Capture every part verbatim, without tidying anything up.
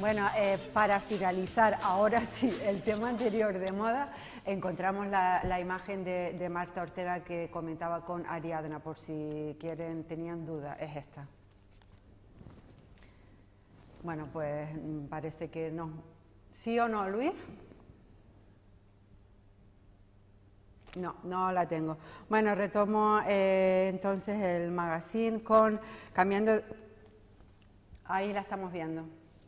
Bueno, eh, para finalizar, ahora sí, el tema anterior de moda, encontramos la, la imagen de, de Marta Ortega que comentaba con Ariadna, por si quieren, tenían duda, es esta. Bueno, pues parece que no. ¿Sí o no, Luis? No, no la tengo. Bueno, retomo eh, entonces el magazine con, cambiando, ahí la estamos viendo.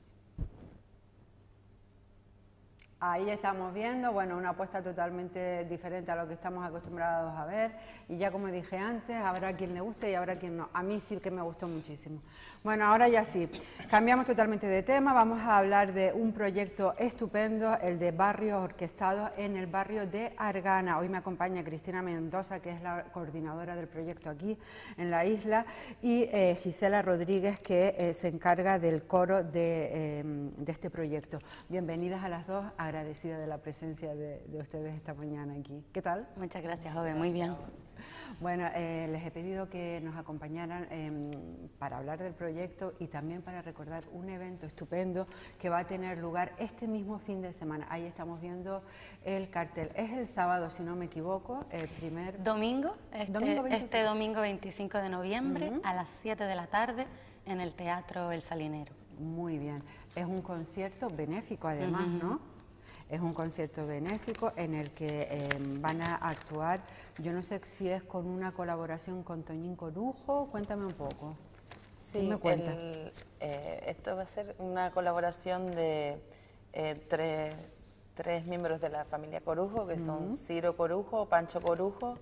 Ahí estamos viendo, bueno, una apuesta totalmente diferente a lo que estamos acostumbrados a ver, y ya como dije antes, habrá quien le guste y habrá quien no. A mí sí que me gustó muchísimo. Bueno, ahora ya sí, cambiamos totalmente de tema, vamos a hablar de un proyecto estupendo, el de Barrios Orquestados en el barrio de Argana. Hoy me acompaña Cristina Mendoza, que es la coordinadora del proyecto aquí en la isla, y eh, Gisela Rodríguez, que eh, se encarga del coro de, eh, de este proyecto. Bienvenidas a las dos, agradecida de la presencia de, de ustedes esta mañana aquí. ¿Qué tal? Muchas gracias, joven, muy bien. Bueno, eh, les he pedido que nos acompañaran eh, para hablar del proyecto y también para recordar un evento estupendo que va a tener lugar este mismo fin de semana. Ahí estamos viendo el cartel. Es el sábado, si no me equivoco, el primer... Domingo, este domingo, este domingo veinticinco de noviembre, uh-huh, a las siete de la tarde en el Teatro El Salinero. Muy bien. Es un concierto benéfico además, uh-huh, ¿no? Es un concierto benéfico en el que eh, van a actuar, yo no sé si es con una colaboración con Toñín Corujo, cuéntame un poco. Sí, el, eh, esto va a ser una colaboración de eh, tres, tres miembros de la familia Corujo, que son uh-huh, Ciro Corujo, Pancho Corujo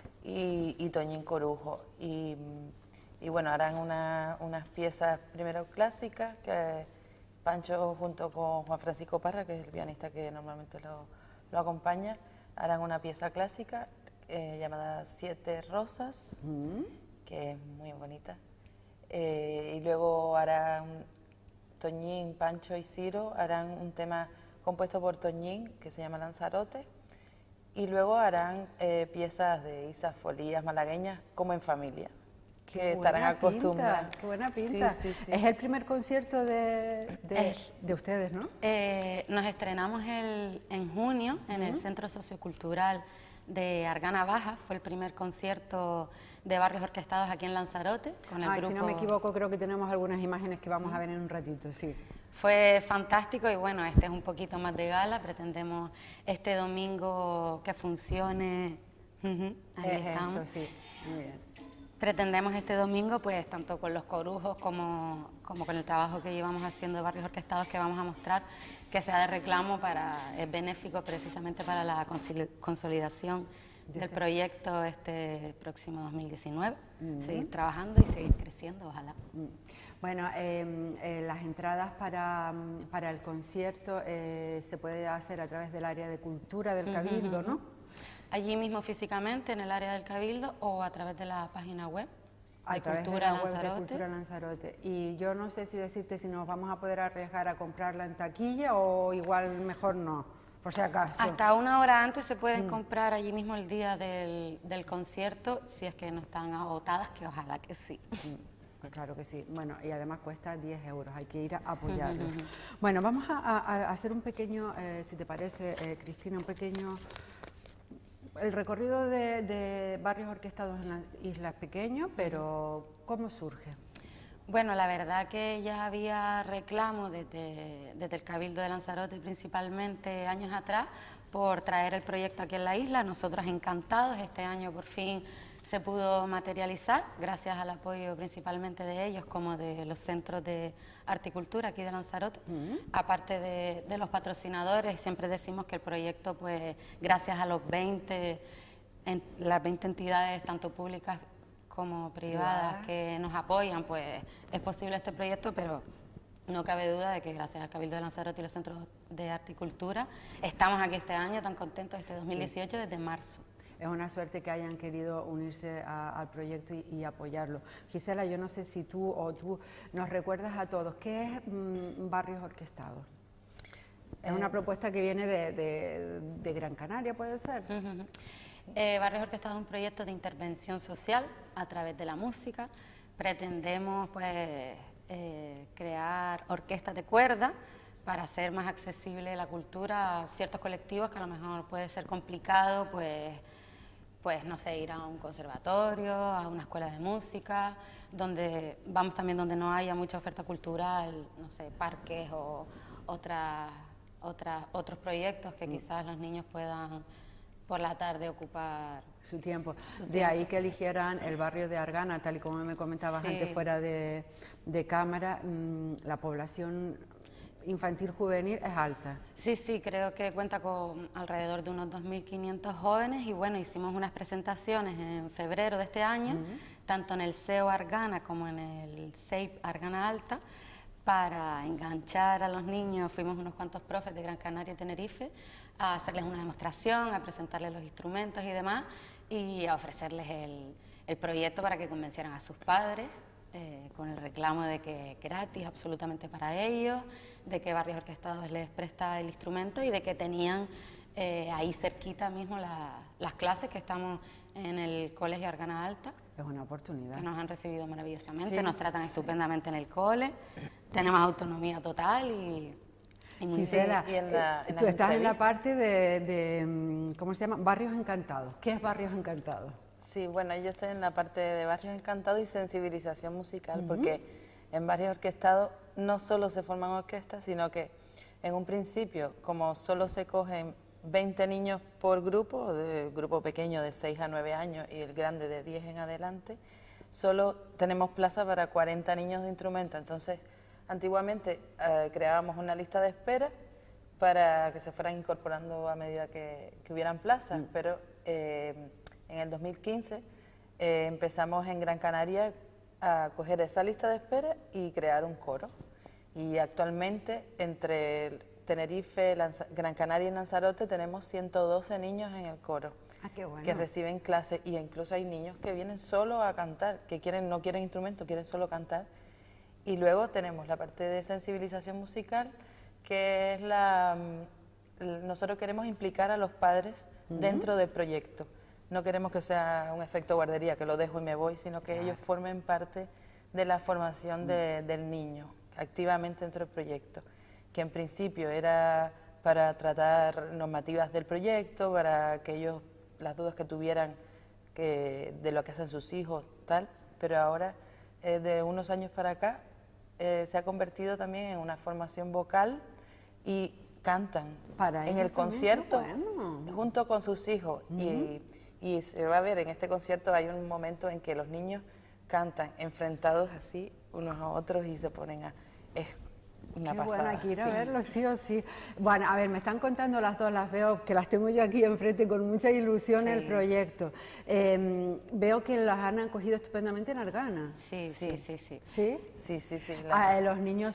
y, y Toñín Corujo. Y, y bueno, harán una, unas piezas primero clásicas que... Pancho junto con Juan Francisco Parra, que es el pianista que normalmente lo, lo acompaña, harán una pieza clásica eh, llamada Siete Rosas, mm. que es muy bonita. Eh, y luego harán Toñín, Pancho y Ciro, harán un tema compuesto por Toñín, que se llama Lanzarote, y luego harán eh, piezas de Isas Folías malagueñas, como en familia. Que estarán acostumbrados. Qué buena pinta. Sí, sí, sí. Es el primer concierto de, de, eh, de ustedes, ¿no? Eh, nos estrenamos el, en junio en uh-huh, el Centro Sociocultural de Argana Baja. Fue el primer concierto de Barrios Orquestados aquí en Lanzarote. Con el Ay, grupo... Si no me equivoco, creo que tenemos algunas imágenes que vamos uh-huh, a ver en un ratito, sí. Fue fantástico y bueno, este es un poquito más de gala. Pretendemos este domingo que funcione. Uh-huh, ahí es estamos. Esto, sí. Muy bien. Pretendemos este domingo, pues tanto con los corujos como, como con el trabajo que llevamos haciendo de Barrios Orquestados, que vamos a mostrar, que sea de reclamo, para, es benéfico precisamente para la consolidación del proyecto este próximo dos mil diecinueve. Uh-huh. Seguir trabajando y seguir creciendo, ojalá. Uh-huh. Bueno, eh, eh, las entradas para, para el concierto eh, se puede hacer a través del área de cultura del Cabildo, uh-huh, ¿no? Allí mismo físicamente en el área del Cabildo o a través de la página web de, Cultura, de la web de Cultura Lanzarote. Y yo no sé si decirte si nos vamos a poder arriesgar a comprarla en taquilla o igual mejor no, por si acaso. Hasta una hora antes se pueden mm. comprar allí mismo el día del, del concierto, si es que no están agotadas, que ojalá que sí. Mm. Claro que sí. Bueno, y además cuesta diez euros, hay que ir a apoyarlo. Uh-huh. Bueno, vamos a, a, a hacer un pequeño, eh, si te parece, eh, Cristina, un pequeño... El recorrido de, de Barrios Orquestados en las islas pequeño, pero ¿cómo surge? Bueno, la verdad que ya había reclamo desde, desde el Cabildo de Lanzarote, principalmente años atrás, por traer el proyecto aquí en la isla. Nosotros encantados, este año por fin se pudo materializar, gracias al apoyo principalmente de ellos, como de los centros de articultura aquí de Lanzarote, uh-huh, aparte de, de los patrocinadores. Siempre decimos que el proyecto, pues gracias a los veinte, en, las veinte entidades, tanto públicas como privadas, wow, que nos apoyan, pues es posible este proyecto, pero no cabe duda de que gracias al Cabildo de Lanzarote y los centros de articultura, estamos aquí este año tan contentos, este dos mil dieciocho, sí, desde marzo. Es una suerte que hayan querido unirse a, al proyecto y, y apoyarlo. Gisela, yo no sé si tú o tú nos recuerdas a todos, ¿qué es mmm, Barrios Orquestados? Es eh, una propuesta que viene de, de, de Gran Canaria, ¿puede ser? Uh-huh. Sí. eh, Barrios Orquestados es un proyecto de intervención social a través de la música. Pretendemos pues eh, crear orquestas de cuerda para hacer más accesible la cultura a ciertos colectivos que a lo mejor puede ser complicado, pues, pues no sé, ir a un conservatorio, a una escuela de música, donde vamos también donde no haya mucha oferta cultural, no sé, parques o otras, otras, otros proyectos que quizás los niños puedan por la tarde ocupar su tiempo. Su de tiempo. ahí que eligieran el barrio de Argana, tal y como me comentabas Sí. antes fuera de, de cámara, mmm, la población infantil juvenil es alta. Sí, sí, creo que cuenta con alrededor de unos dos mil quinientos jóvenes y bueno, hicimos unas presentaciones en febrero de este año, uh-huh. tanto en el S E O Argana como en el S E I P Argana Alta, para enganchar a los niños. Fuimos unos cuantos profes de Gran Canaria y Tenerife a hacerles una demostración, a presentarles los instrumentos y demás, y a ofrecerles el, el proyecto para que convencieran a sus padres, eh, con el reclamo de que gratis, absolutamente para ellos, de que Barrios Orquestados les presta el instrumento y de que tenían eh, ahí cerquita mismo la, las clases, que estamos en el Colegio Argana Alta. Es una oportunidad. Que nos han recibido maravillosamente, Sí, nos tratan sí. estupendamente en el cole, tenemos autonomía total y... y muy Gisela, sí, y en la, en tú estás en la entrevistas. parte de, de, ¿cómo se llama? Barrios Encantados. ¿Qué es Barrios Encantados? Sí, bueno, yo estoy en la parte de Barrios Encantados y sensibilización musical, uh-huh. porque en Barrios Orquestados no solo se forman orquestas, sino que en un principio, como solo se cogen veinte niños por grupo, de grupo pequeño de seis a nueve años y el grande de diez en adelante, solo tenemos plaza para cuarenta niños de instrumento. Entonces, antiguamente eh, creábamos una lista de espera para que se fueran incorporando a medida que, que hubieran plazas, mm. pero eh, en el dos mil quince eh, empezamos en Gran Canaria a coger esa lista de espera y crear un coro. Y actualmente entre Tenerife, Lanza, Gran Canaria y Lanzarote tenemos ciento doce niños en el coro. Ah, qué bueno. Que reciben clases, y incluso hay niños que vienen solo a cantar, que quieren, no quieren instrumento, quieren solo cantar. Y luego tenemos la parte de sensibilización musical, que es la... Nosotros queremos implicar a los padres uh-huh. dentro del proyecto. No queremos que sea un efecto guardería, que lo dejo y me voy, sino que claro. ellos formen parte de la formación de, uh-huh. del niño, activamente dentro del proyecto, que en principio era para tratar normativas del proyecto, para que ellos, las dudas que tuvieran que, de lo que hacen sus hijos, tal, pero ahora, eh, de unos años para acá, eh, se ha convertido también en una formación vocal y cantan para en el concierto bueno. junto con sus hijos. Uh-huh. y, y se va a ver, en este concierto hay un momento en que los niños cantan enfrentados así unos a otros y se ponen a... Es una Qué pasada. Bueno, hay que ir a sí. verlo, sí o sí. Bueno, a ver, me están contando las dos, las veo, que las tengo yo aquí enfrente con mucha ilusión sí. el proyecto. Eh, veo que las han acogido estupendamente en Argana. Sí, sí, sí, sí. ¿Sí? Sí, sí, sí. La... Ah, los niños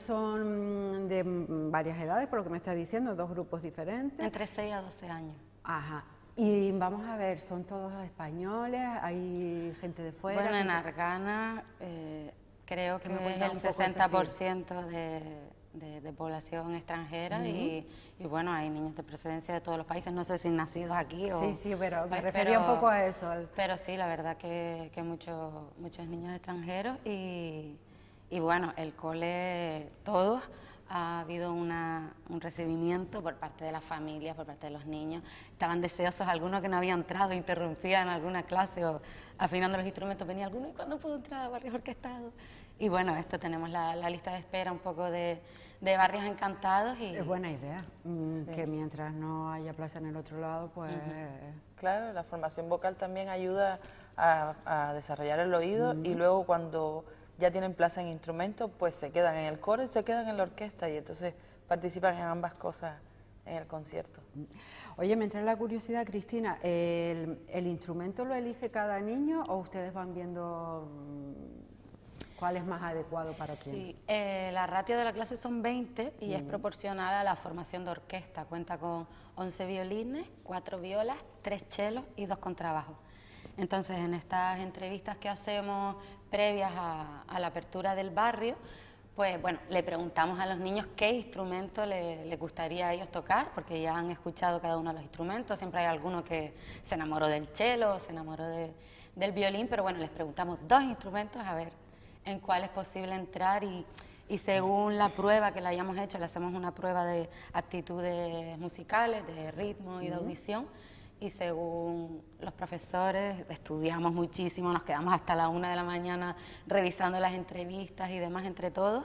son de varias edades, por lo que me estás diciendo, dos grupos diferentes. Entre seis a doce años. Ajá. Y vamos a ver, ¿son todos españoles? ¿Hay gente de fuera? Bueno, en gente... Argana eh, creo que, que es el sesenta por ciento de, de, de población extranjera uh-huh. y, y bueno, hay niños de procedencia de todos los países, no sé si nacidos aquí o... Sí, sí, pero me pues, refería pero, un poco a eso. Al... Pero sí, la verdad que, que muchos muchos niños extranjeros y, y bueno, el cole, todos... Ha habido una, un recibimiento por parte de las familias, por parte de los niños. Estaban deseosos, algunos que no habían entrado, interrumpían alguna clase o afinando los instrumentos, venía alguno, ¿y cuándo puedo entrar a Barrios Orquestados? Y bueno, esto tenemos la, la lista de espera un poco de, de Barrios Encantados. Y... Es buena idea, sí. que mientras no haya plaza en el otro lado, pues... Uh-huh. Claro, la formación vocal también ayuda a, a desarrollar el oído uh-huh. y luego cuando... ya tienen plaza en instrumentos, pues se quedan en el coro y se quedan en la orquesta y entonces participan en ambas cosas en el concierto. Oye, me entra la curiosidad, Cristina, ¿el, el instrumento lo elige cada niño o ustedes van viendo cuál es más adecuado para quién? Sí, eh, la ratio de la clase son veinte y uh-huh. es proporcional a la formación de orquesta. Cuenta con once violines, cuatro violas, tres chelos y dos contrabajos. Entonces, en estas entrevistas que hacemos previas a, a la apertura del barrio, pues bueno, le preguntamos a los niños qué instrumento le, le gustaría a ellos tocar, porque ya han escuchado cada uno de los instrumentos, siempre hay alguno que se enamoró del cello, se enamoró de, del violín, pero bueno, les preguntamos dos instrumentos a ver en cuál es posible entrar y, Y según la prueba que le hayamos hecho, le hacemos una prueba de aptitudes musicales, de ritmo y de audición, y según los profesores estudiamos muchísimo, nos quedamos hasta la una de la mañana revisando las entrevistas y demás entre todos,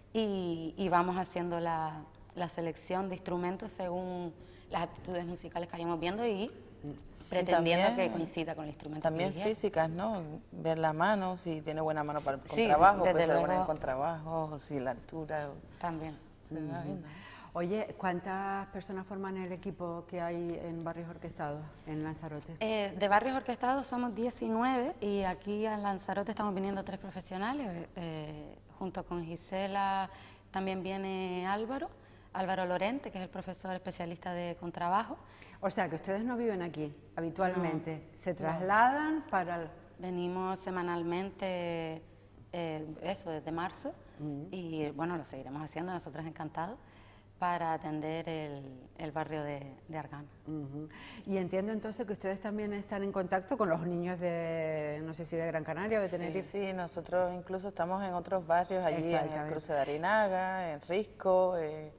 y, y vamos haciendo la, la selección de instrumentos según las aptitudes musicales que vayamos viendo y pretendiendo también, que coincida con el instrumento. También físicas, ¿no? Ver la mano, si tiene buena mano para el contrabajo, sí, puede ser buena en el contrabajo, si la altura. También. Se mm. va viendo. Oye, ¿cuántas personas forman el equipo que hay en Barrios Orquestados, en Lanzarote? Eh, de Barrios Orquestados somos diecinueve y aquí en Lanzarote estamos viniendo tres profesionales, eh, junto con Gisela también viene Álvaro, Álvaro Lorente, que es el profesor especialista de contrabajo. O sea, que ustedes no viven aquí habitualmente, no, se trasladan no. para... El... Venimos semanalmente, eh, eso, desde marzo, uh-huh. y bueno, lo seguiremos haciendo, nosotros encantados, para atender el, el barrio de, de Argana. Uh-huh. Y entiendo entonces que ustedes también están en contacto con los niños de, no sé si de Gran Canaria o de Tenerife. Sí, sí, nosotros incluso estamos en otros barrios, allí en el Cruce de Arinaga, en Risco, eh,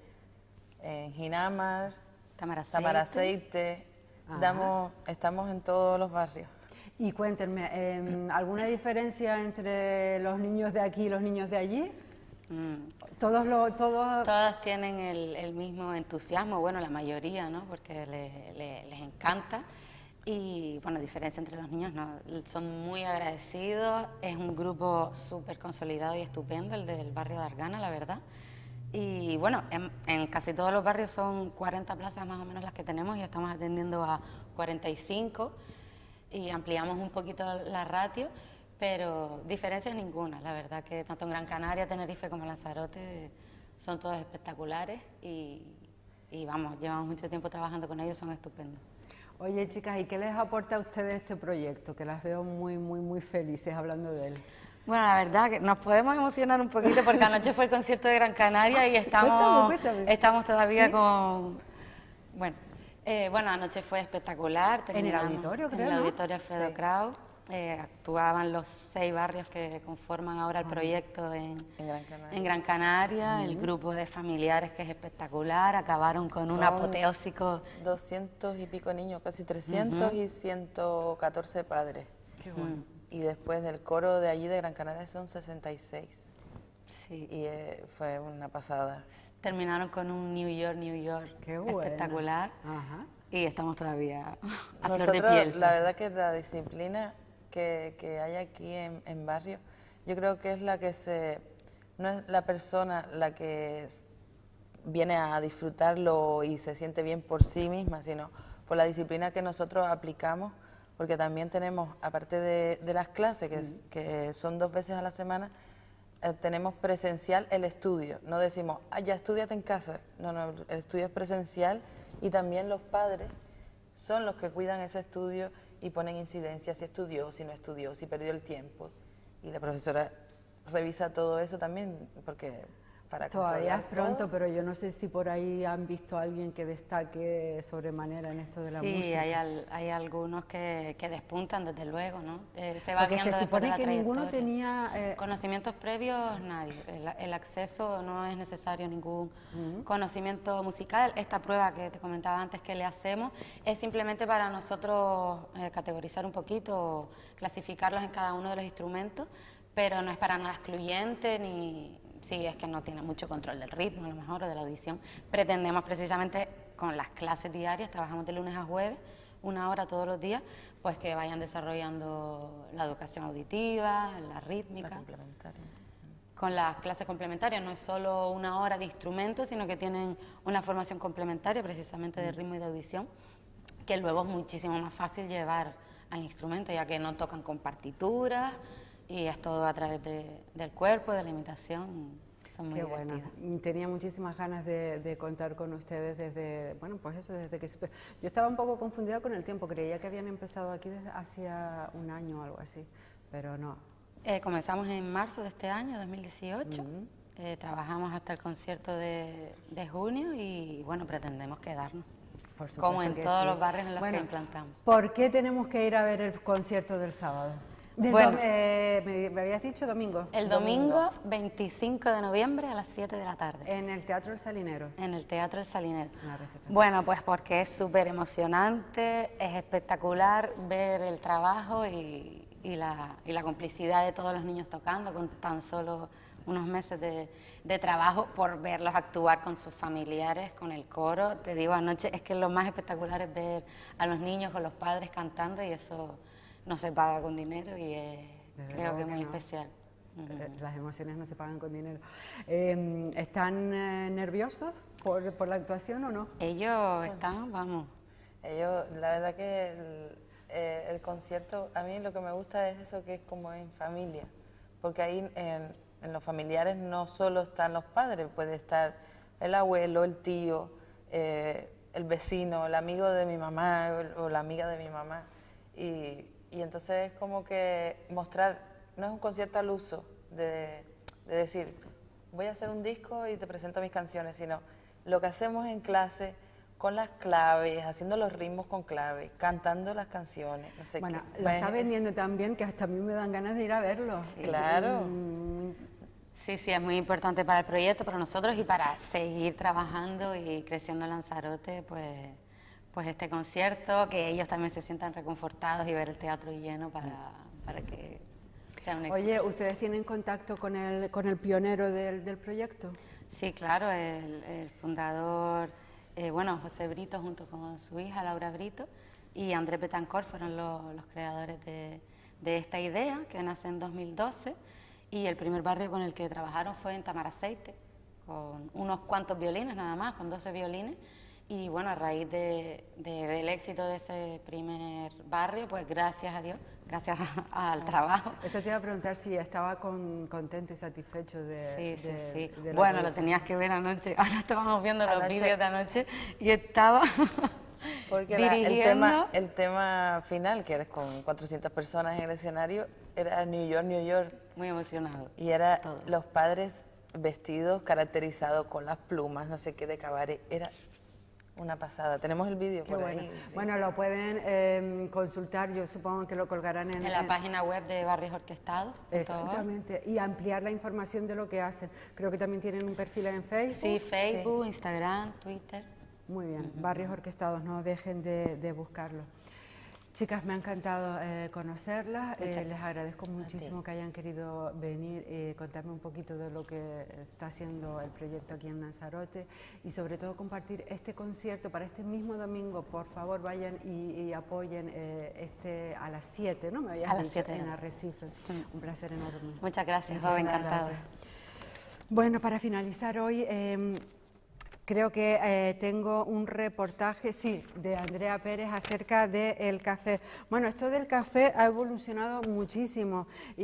en Ginamar, Tamaraceite. Tamaraceite. Damos, estamos en todos los barrios. Y cuéntenme, eh, ¿alguna diferencia entre los niños de aquí y los niños de allí? Mm. Todos lo, todos... Todas tienen el, el mismo entusiasmo, bueno, la mayoría, ¿no? Porque le, le, les encanta. Y, bueno, diferencia entre los niños, ¿no? Son muy agradecidos, es un grupo súper consolidado y estupendo, el del barrio de Argana, la verdad. Y, bueno, en, en casi todos los barrios son cuarenta plazas más o menos las que tenemos y estamos atendiendo a cuarenta y cinco y ampliamos un poquito la ratio. Pero diferencias ninguna, la verdad que tanto en Gran Canaria, Tenerife como Lanzarote son todos espectaculares y, y vamos, llevamos mucho tiempo trabajando con ellos, son estupendos. Oye, chicas, ¿y qué les aporta a ustedes este proyecto? Que las veo muy, muy, muy felices hablando de él. Bueno, la verdad que nos podemos emocionar un poquito porque anoche fue el concierto de Gran Canaria y estamos, cuéntame, cuéntame. estamos todavía ¿Sí? con... Bueno, eh, bueno, anoche fue espectacular. En el auditorio, creo, En el ¿no? auditorio Alfredo sí. Kraus. Eh, actuaban los seis barrios que conforman ahora el proyecto en, en Gran Canaria, en Gran Canaria uh-huh. el grupo de familiares que es espectacular, acabaron con Son un apoteósico... doscientos y pico niños, casi trescientos uh-huh. y ciento catorce padres. Qué bueno. Uh-huh. Y después del coro de allí de Gran Canaria son sesenta y seis. Sí. Y eh, fue una pasada. Terminaron con un New York, New York Qué bueno. espectacular uh-huh. y estamos todavía a Nosotros, flor de piel. La verdad que la disciplina que, que hay aquí en, en barrio, yo creo que es la que se, no es la persona la que viene a disfrutarlo y se siente bien por sí misma, sino por la disciplina que nosotros aplicamos, porque también tenemos, aparte de, de las clases, que, es, que son dos veces a la semana, eh, tenemos presencial el estudio. No decimos, ah, ya estudiate en casa, no, no, el estudio es presencial y también los padres son los que cuidan ese estudio y ponen incidencia si estudió, si no estudió, si perdió el tiempo. Y la profesora revisa todo eso también, porque para Todavía es pronto, todo. Pero yo no sé si por ahí han visto a alguien que destaque sobremanera en esto de la sí, música. Sí, hay, al, hay algunos que, que despuntan, desde luego, ¿no? Eh, se va Porque viendo se supone de la que ninguno tenía... Eh... Conocimientos previos, nadie. El, el acceso no es necesario ningún uh-huh. conocimiento musical. Esta prueba que te comentaba antes que le hacemos es simplemente para nosotros eh, categorizar un poquito, clasificarlos en cada uno de los instrumentos, pero no es para nada excluyente ni... Sí, es que no tiene mucho control del ritmo, a lo mejor, o de la audición. Pretendemos precisamente, con las clases diarias, trabajamos de lunes a jueves, una hora todos los días, pues que vayan desarrollando la educación auditiva, la rítmica. La complementaria. Con las clases complementarias, no es solo una hora de instrumentos, sino que tienen una formación complementaria, precisamente de ritmo y de audición, que luego es muchísimo más fácil llevar al instrumento, ya que no tocan con partituras, y es todo a través de, del cuerpo, de la imitación. Son muy Qué divertidas. Bueno. Tenía muchísimas ganas de, de contar con ustedes desde, bueno, pues eso, desde que supe. Yo estaba un poco confundida con el tiempo, creía que habían empezado aquí desde hacía un año o algo así, pero no. Eh, comenzamos en marzo de este año, dos mil dieciocho. Uh-huh. eh, trabajamos hasta el concierto de, de junio y, bueno, pretendemos quedarnos. Por supuesto como en que todos sí. los barrios en los bueno, que implantamos. ¿Por qué tenemos que ir a ver el concierto del sábado? Del Bueno, dom- eh, me, me habías dicho domingo. el domingo veinticinco de noviembre a las siete de la tarde. En el Teatro El Salinero. En el Teatro El Salinero. Una recepción. Bueno, pues porque es súper emocionante, es espectacular ver el trabajo y, y, la, y la complicidad de todos los niños tocando con tan solo unos meses de, de trabajo, por verlos actuar con sus familiares, con el coro. Te digo, anoche es que lo más espectacular es ver a los niños con los padres cantando, y eso no se paga con dinero y es, Desde creo luego que es que muy no. especial. Ujú. Eh, Las emociones no se pagan con dinero. Eh, ¿Están eh, nerviosos por, por la actuación o no? Ellos están, vamos, Ellos, la verdad que el, eh, el concierto, a mí lo que me gusta es eso, que es como en familia, porque ahí en, en los familiares no solo están los padres, puede estar el abuelo, el tío, eh, el vecino, el amigo de mi mamá o, o la amiga de mi mamá. Y, y entonces es como que mostrar, no es un concierto al uso de, de decir, voy a hacer un disco y te presento mis canciones, sino lo que hacemos en clase con las claves, haciendo los ritmos con clave, cantando las canciones, no sé Bueno, qué. lo está Es- vendiendo tan bien que hasta a mí me dan ganas de ir a verlo. Claro. Mm, sí, sí, es muy importante para el proyecto, para nosotros y para seguir trabajando y creciendo en Lanzarote, pues, pues este concierto, que ellos también se sientan reconfortados y ver el teatro lleno para, para que sea un éxito. Oye, ¿ustedes tienen contacto con el, con el pionero del, del proyecto? Sí, claro, el, el fundador, eh, bueno, José Brito junto con su hija Laura Brito y André Betancor fueron los, los creadores de, de esta idea, que nace en dos mil doce, y el primer barrio con el que trabajaron fue en Tamaraceite, con unos cuantos violines nada más, con doce violines, y bueno, a raíz de, de- del éxito de ese primer barrio, pues gracias a Dios, gracias a- al trabajo. Eso te iba a preguntar si estaba con- contento y satisfecho de, Sí, sí, de- sí. de Bueno, que lo es. tenías que ver anoche. Ahora estábamos viendo los Anoche. vídeos de anoche y estaba Porque la- el, dirigiendo. tema, el tema final, que era con cuatrocientas personas en el escenario, era New York, New York. Muy emocionado. Y era Todo. los padres vestidos, caracterizados con las plumas, no sé qué, de cabaret. Era una pasada. Tenemos el vídeo Qué por bueno. ahí. sí. Bueno, lo pueden eh, consultar, yo supongo que lo colgarán en, En la en- página web de Barrios Orquestados. Exactamente, y ampliar la información de lo que hacen. Creo que también tienen un perfil en Facebook. Sí, Facebook, Instagram, Twitter. Muy bien, Barrios Orquestados, no dejen de, de buscarlo. Chicas, me ha encantado eh, conocerlas, eh, les agradezco muchísimo que hayan querido venir y contarme un poquito de lo que está haciendo el proyecto aquí en Lanzarote y sobre todo compartir este concierto para este mismo domingo. Por favor, vayan y, y apoyen eh, este a las siete, ¿no? Me habías A las dicho, siete de en la- Arrecife. Un placer enorme. Muchas gracias, Muchísimas joven, encantada. gracias. Bueno, para finalizar hoy, eh, creo que eh, tengo un reportaje, sí, de Andrea Pérez acerca del café. Bueno, esto del café ha evolucionado muchísimo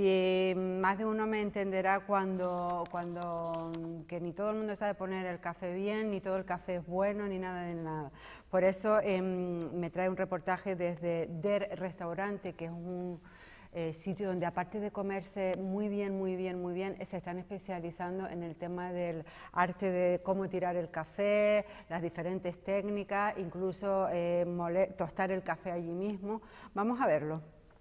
y más de uno me entenderá cuando, cuando que ni todo el mundo sabe poner el café bien, ni todo el café es bueno, ni nada de nada. Por eso eh, me trae un reportaje desde Der Restaurante, que es un Eh, sitio donde aparte de comerse muy bien, muy bien, muy bien, se están especializando en el tema del arte de cómo tirar el café, las diferentes técnicas, incluso eh, mole- tostar el café allí mismo. Vamos a verlo.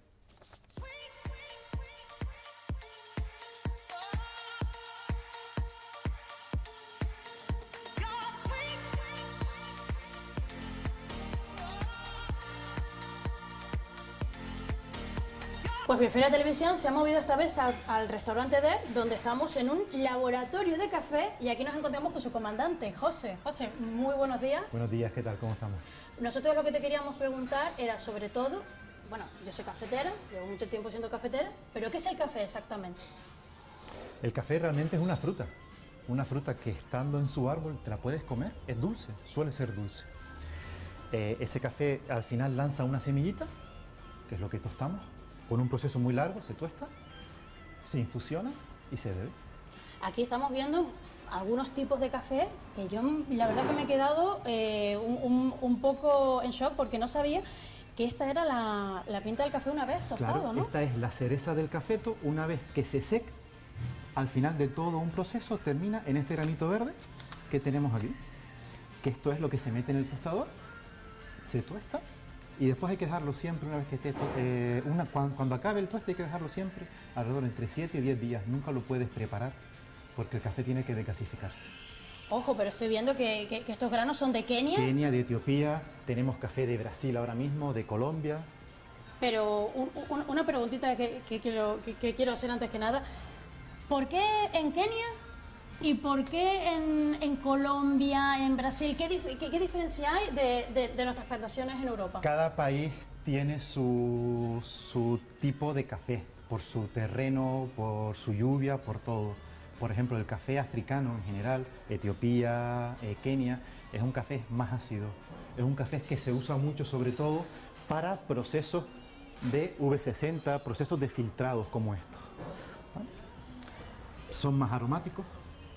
Pues Biosfera Televisión se ha movido esta vez al, al restaurante Der, donde estamos en un laboratorio de café y aquí nos encontramos con su comandante, José. José, muy buenos días. Buenos días, ¿qué tal? ¿Cómo estamos? Nosotros lo que te queríamos preguntar era sobre todo, bueno, yo soy cafetera, llevo mucho tiempo siendo cafetera, pero ¿qué es el café exactamente? El café realmente es una fruta, una fruta que estando en su árbol te la puedes comer, es dulce, suele ser dulce. Eh, ese café al final lanza una semillita, que es lo que tostamos, con un proceso muy largo, se tuesta, se infusiona y se bebe. Aquí estamos viendo algunos tipos de café que yo la verdad que me he quedado eh, un, un- un poco en shock porque no sabía que esta era la, la pinta del café una vez tostado, Claro, ¿no? esta es la cereza del cafeto, una vez que se seca, al final de todo un proceso termina en este granito verde que tenemos aquí, que esto es lo que se mete en el tostador, se tuesta Y después hay que dejarlo siempre, una vez que esté, eh, una, cuando, cuando acabe el tueste hay que dejarlo siempre alrededor entre siete y diez días. Nunca lo puedes preparar porque el café tiene que desgasificarse. Ojo, pero estoy viendo que, que, que estos granos son de Kenia. Kenia, de Etiopía, tenemos café de Brasil ahora mismo, de Colombia. Pero un, un, una preguntita que, que, quiero, que, que quiero hacer antes que nada. ¿Por qué en Kenia y por qué en, en Colombia, en Brasil? ¿Qué, dif qué, qué diferencia hay de, de, de nuestras plantaciones en Europa? Cada país tiene su, su tipo de café, por su terreno, por su lluvia, por todo. Por ejemplo, el café africano en general, Etiopía, eh, Kenia, es un café más ácido. Es un café que se usa mucho sobre todo para procesos de V sesenta, procesos de filtrados como estos. ¿Vale? Son más aromáticos,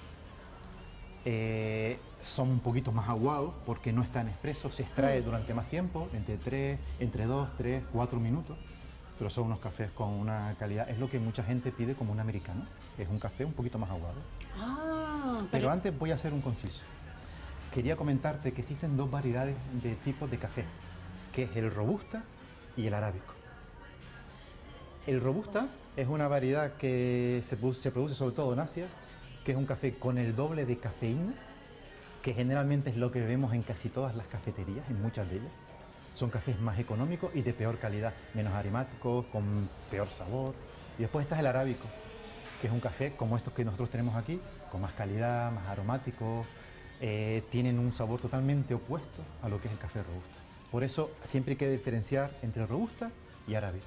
eh, son un poquito más aguados porque no está en expreso, se extrae durante más tiempo, entre tres, entre dos, tres, cuatro minutos. Pero son unos cafés con una calidad, es lo que mucha gente pide como un americano, es un café un poquito más aguado. Ah, pero... pero antes voy a hacer un conciso. Quería comentarte que existen dos variedades de tipos de café, que es el robusta y el arábico. El robusta es una variedad que se, se produce sobre todo en Asia, que es un café con el doble de cafeína, que generalmente es lo que vemos en casi todas las cafeterías, en muchas de ellas. Son cafés más económicos y de peor calidad, menos aromáticos, con peor sabor. Y después está el arábico, que es un café como estos que nosotros tenemos aquí, con más calidad, más aromático, eh, tienen un sabor totalmente opuesto a lo que es el café robusta. Por eso siempre hay que diferenciar entre robusta y arábico.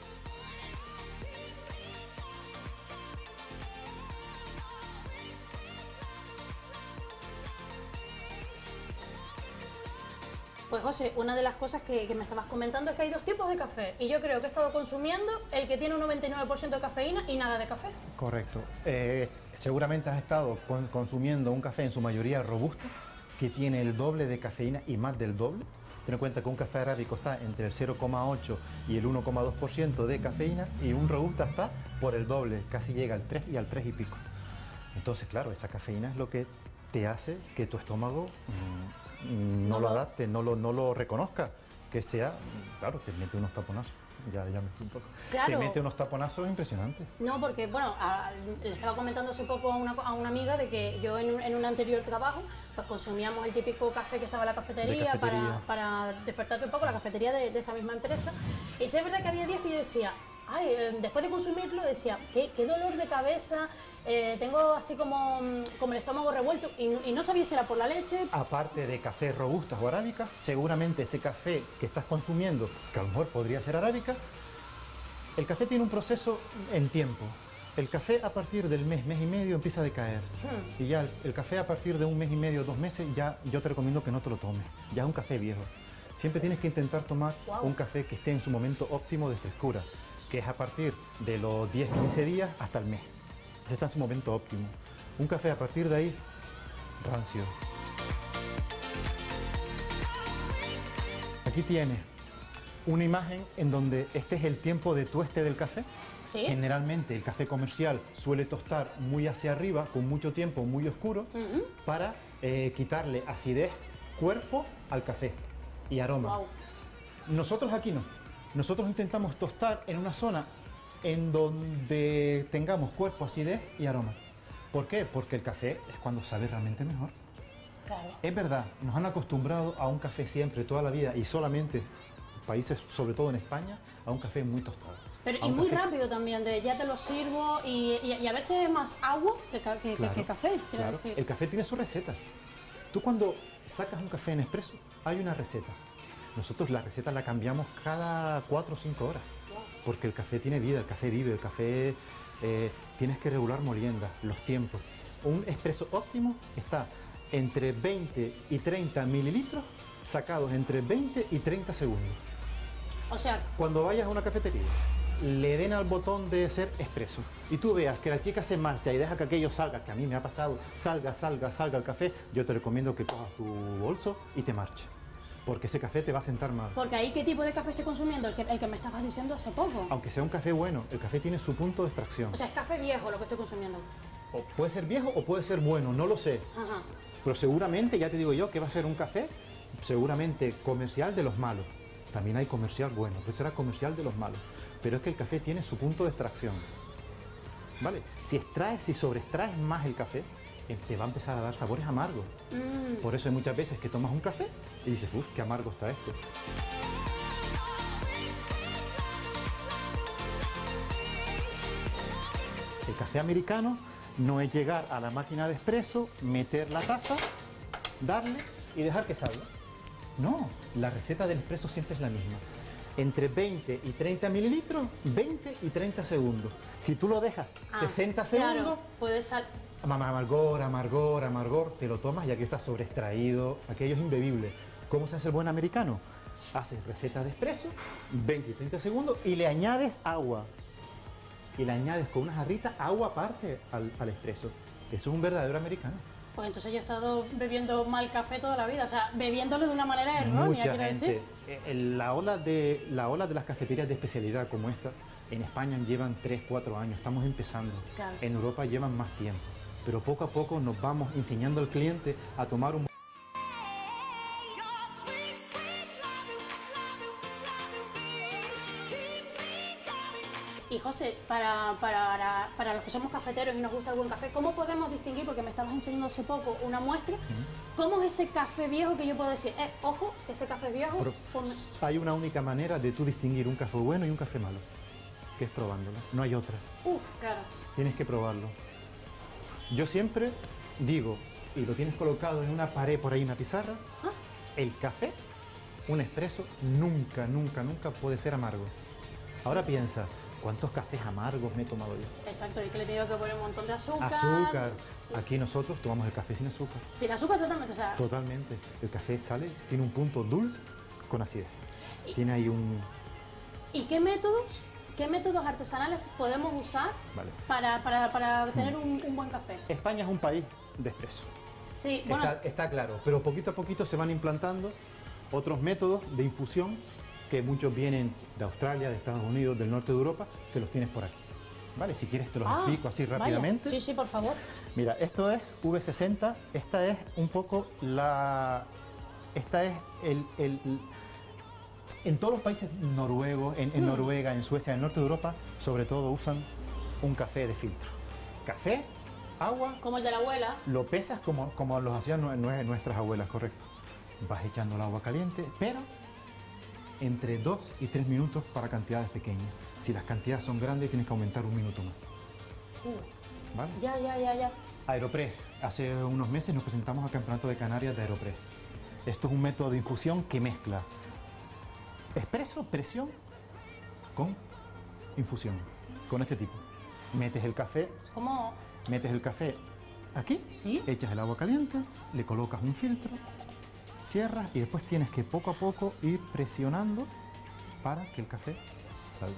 Pues José, una de las cosas que, que me estabas comentando es que hay dos tipos de café y yo creo que he estado consumiendo el que tiene un noventa y nueve por ciento de cafeína y nada de café. Correcto. Eh, seguramente has estado con, consumiendo un café en su mayoría robusto, que tiene el doble de cafeína y más del doble. Ten en cuenta que un café arábico está entre el cero coma ocho y el uno coma dos por ciento de cafeína y un robusta está por el doble, casi llega al tres y al tres y pico. Entonces, claro, esa cafeína es lo que te hace que tu estómago mmm, no lo adapte, no lo, no lo reconozca, que sea, claro, te mete unos taponazos, ya, ya me fui un poco, claro. Te mete unos taponazos impresionantes. No, porque, bueno, a, le estaba comentando hace poco a una, a una amiga de que yo en un, en un anterior trabajo, pues consumíamos el típico café que estaba en la cafetería, cafetería. Para, para despertarte un poco, la cafetería de, de esa misma empresa, y sí es verdad que había días que yo decía, ay, eh, después de consumirlo decía, qué, qué dolor de cabeza, eh, tengo así como, como el estómago revuelto y, y no sabía si era por la leche. Aparte de café robustas o arábicas, seguramente ese café que estás consumiendo, que a lo mejor podría ser arábica, el café tiene un proceso en tiempo. El café a partir del mes, mes y medio empieza a decaer. Hmm. Y ya el, el café a partir de un mes y medio, dos meses, ya yo te recomiendo que no te lo tomes. Ya es un café viejo. Siempre tienes que intentar tomar wow. un café que esté en su momento óptimo de frescura, que es a partir de los diez, quince días hasta el mes. Ese está en su momento óptimo. Un café a partir de ahí, rancio. Aquí tienes una imagen en donde este es el tiempo de tueste del café. ¿Sí? Generalmente el café comercial suele tostar muy hacia arriba, con mucho tiempo, muy oscuro, uh-huh. para eh, quitarle acidez, cuerpo al café y aroma. Wow. Nosotros aquí no. Nosotros intentamos tostar en una zona en donde tengamos cuerpo, acidez y aroma. ¿Por qué? Porque el café es cuando sabe realmente mejor. Claro. Es verdad, nos han acostumbrado a un café siempre, toda la vida, y solamente países, sobre todo en España, a un café muy tostado. Pero y muy café rápido también, de ya te lo sirvo y, y, y a veces es más agua que, que, claro, que café, quiero claro. decir. El café tiene su receta. Tú cuando sacas un café en expreso, hay una receta. Nosotros la receta la cambiamos cada cuatro o cinco horas, porque el café tiene vida, el café vive, el café eh, tienes que regular moliendas, los tiempos. Un expreso óptimo está entre veinte y treinta mililitros sacados entre veinte y treinta segundos. O sea, cuando vayas a una cafetería, le den al botón de hacer expreso y tú veas que la chica se marcha y deja que aquello salga, que a mí me ha pasado, salga, salga, salga el café, yo te recomiendo que cojas tu bolso y te marches. Porque ese café te va a sentar mal. Porque ahí, ¿qué tipo de café estoy consumiendo? El que, el que me estabas diciendo hace poco. Aunque sea un café bueno, el café tiene su punto de extracción. O sea, es café viejo lo que estoy consumiendo. O puede ser viejo o puede ser bueno, no lo sé. Ajá. Pero seguramente, ya te digo yo, que va a ser un café seguramente comercial de los malos. También hay comercial bueno, pues será comercial de los malos. Pero es que el café tiene su punto de extracción. ¿Vale? Si extraes, si sobreextraes más el café, eh, te va a empezar a dar sabores amargos. Mm. Por eso hay muchas veces que tomas un café y dices, uff, qué amargo está esto. El café americano no es llegar a la máquina de expreso, meter la taza, darle y dejar que salga. No, la receta del expreso siempre es la misma. Entre veinte y treinta mililitros, veinte y treinta segundos. Si tú lo dejas ah, sesenta segundos, claro, puedes sal... amargor, amargor, amargor, te lo tomas y aquí está sobreextraído, aquello es imbebible. ¿Cómo se hace el buen americano? Haces receta de expreso, veinte y treinta segundos y le añades agua. Y le añades con una jarrita agua aparte al, al expreso. Eso es un verdadero americano. Pues entonces yo he estado bebiendo mal café toda la vida, o sea, bebiéndolo de una manera errónea, Mucha quiero gente. decir. La ola, de, la ola de las cafeterías de especialidad como esta, en España llevan tres, cuatro años, estamos empezando. Claro. En Europa llevan más tiempo, pero poco a poco nos vamos enseñando al cliente a tomar un... Y José, para, para, para los que somos cafeteros y nos gusta el buen café, ¿cómo podemos distinguir, porque me estabas enseñando hace poco una muestra, uh-huh. cómo es ese café viejo que yo puedo decir, eh, ojo, ese café es viejo? Pero hay una única manera de tú distinguir un café bueno y un café malo, que es probándolo, no hay otra. Uf, claro. Tienes que probarlo. Yo siempre digo, y lo tienes colocado en una pared por ahí, una pizarra, ¿ah? El café, un expreso, nunca, nunca, nunca puede ser amargo. Ahora piensa, ¿cuántos cafés amargos me he tomado yo? Exacto, y que le digo que pone un montón de azúcar. Azúcar. Aquí nosotros tomamos el café sin azúcar. Sin azúcar totalmente, o sea... Totalmente. El café sale, tiene un punto dulce con acidez. Y, tiene ahí un... ¿Y qué métodos, qué métodos artesanales podemos usar vale. para, para, para tener un, un buen café? España es un país de expreso. Sí, bueno... Está, está claro, pero poquito a poquito se van implantando otros métodos de infusión que muchos vienen de Australia, de Estados Unidos, del norte de Europa, que los tienes por aquí. ¿Vale? Si quieres te los ah, explico así rápidamente. Vaya. Sí, sí, por favor. Mira, esto es V sesenta, esta es un poco la... Esta es el... el, el en todos los países noruegos, en, en mm. Noruega, en Suecia, en el norte de Europa, sobre todo usan un café de filtro. Café, agua... Como el de la abuela. Lo pesas como, como los hacían nuestras abuelas, correcto. Vas echando el agua caliente, pero... entre dos y tres minutos para cantidades pequeñas. Si las cantidades son grandes, tienes que aumentar un minuto más. Uh, ¿Vale? Ya, ya, ya, ya. Aeropress. Hace unos meses nos presentamos al Campeonato de Canarias de Aeropress. Esto es un método de infusión que mezcla expreso, presión, con infusión, con este tipo. Metes el café... ¿Cómo? Metes el café aquí, ¿sí? Echas el agua caliente, le colocas un filtro, cierras y después tienes que poco a poco ir presionando para que el café salga.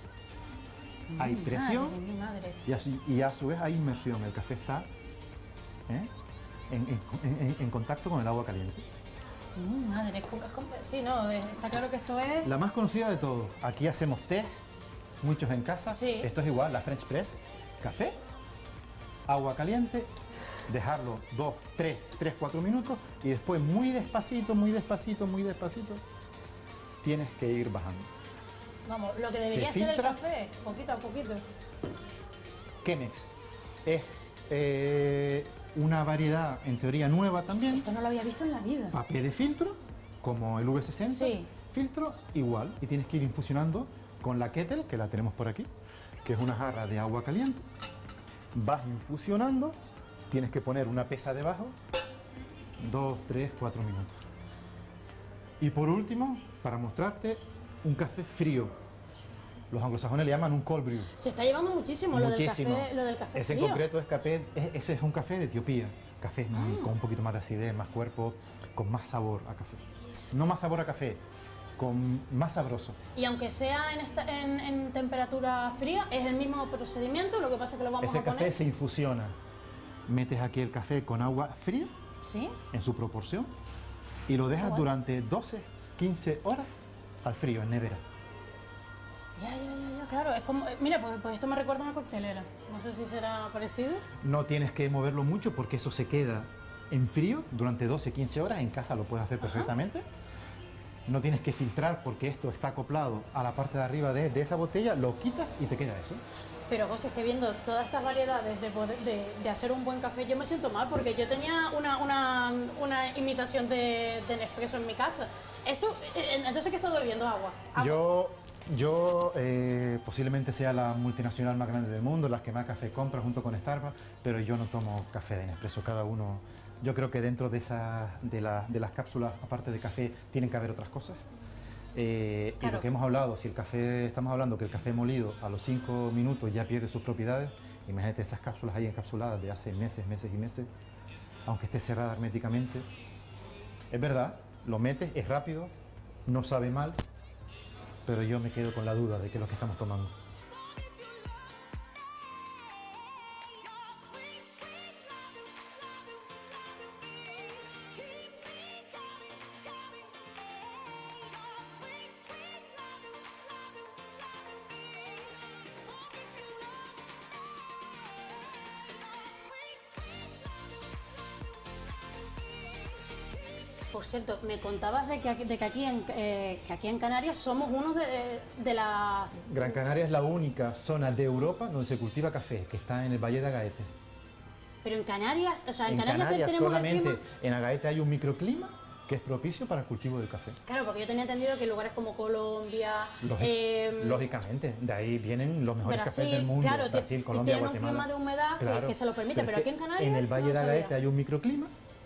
Mm, hay presión madre, mi madre. Y, así, y a su vez hay inmersión. El café está ¿eh? en, en, en, en contacto con el agua caliente. Mi madre, es como, es como, sí, no, está claro que esto es... La más conocida de todos. Aquí hacemos té, muchos en casa. Sí. Esto es igual, la French Press. Café, agua caliente, dejarlo dos, tres, tres, cuatro minutos y después muy despacito, muy despacito, muy despacito, tienes que ir bajando. Vamos, lo que debería ser el café, poquito a poquito. Chemex es eh, una variedad en teoría nueva también. Esto, esto no lo había visto en la vida. Papel de filtro, como el V sesenta, sí. Filtro igual, y tienes que ir infusionando con la kettle, que la tenemos por aquí, que es una jarra de agua caliente. Vas infusionando. Tienes que poner una pesa debajo, dos, tres, cuatro minutos. Y por último, para mostrarte, un café frío. Los anglosajones le llaman un cold brew. Se está llevando muchísimo, muchísimo. Lo, del café, lo del café ese frío. En concreto es café, ese es un café de Etiopía. Café ah. con un poquito más de acidez, más cuerpo, con más sabor a café. No más sabor a café, con más sabroso. Y aunque sea en, esta, en, en temperatura fría, es el mismo procedimiento, lo que pasa es que lo vamos ese a poner... Ese café se infusiona. Metes aquí el café con agua fría, ¿sí? En su proporción, y lo dejas durante doce, quince horas al frío, en nevera. Ya, ya, ya, ya, claro. Es como, mira, pues, pues esto me recuerda a una coctelera. No sé si será parecido. No tienes que moverlo mucho porque eso se queda en frío durante doce, quince horas. En casa lo puedes hacer perfectamente. No tienes que filtrar porque esto está acoplado a la parte de arriba de, de esa botella, lo quitas y te queda eso. Pero José, es que viendo todas estas variedades de, poder, de, de hacer un buen café, yo me siento mal porque yo tenía una, una, una imitación de, de Nespresso en mi casa. Eso, entonces, ¿qué estoy bebiendo? Agua. ¿Agua? Yo, yo eh, posiblemente sea la multinacional más grande del mundo, las que más café compra junto con Starbucks, pero yo no tomo café de Nespresso, cada uno... Yo creo que dentro de, esa, de, la, de las cápsulas, aparte de café, tienen que haber otras cosas. Eh, claro. Y lo que hemos hablado, si el café, estamos hablando que el café molido a los cinco minutos ya pierde sus propiedades, imagínate esas cápsulas ahí encapsuladas de hace meses, meses y meses, aunque esté cerrada herméticamente. Es verdad, lo metes, es rápido, no sabe mal, pero yo me quedo con la duda de qué es lo que estamos tomando. Por cierto, me contabas de que aquí, de que aquí, en, eh, que aquí en Canarias somos uno de, de las... Gran Canaria es la única zona de Europa donde se cultiva café, que está en el Valle de Agaete. Pero en Canarias, o sea, en, en Canarias, Canarias tenemos solamente el clima... en Agaete hay un microclima que es propicio para el cultivo del café. Claro, porque yo tenía entendido que en lugares como Colombia... Lógic, eh, lógicamente, de ahí vienen los mejores Brasil, cafés del mundo. Claro, Brasil, Colombia, tienen Guatemala. un clima de humedad claro, que, que se lo permite, pero, pero aquí en Canarias... En el Valle no de sabía. Agaete hay un microclima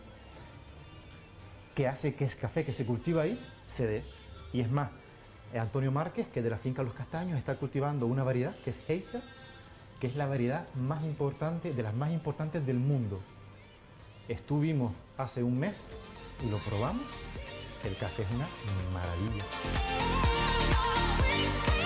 que hace que ese café que se cultiva ahí se dé. Y es más, Antonio Márquez, que de la finca Los Castaños está cultivando una variedad que es Heiser, que es la variedad más importante, de las más importantes del mundo. Estuvimos hace un mes y lo probamos. El café es una maravilla.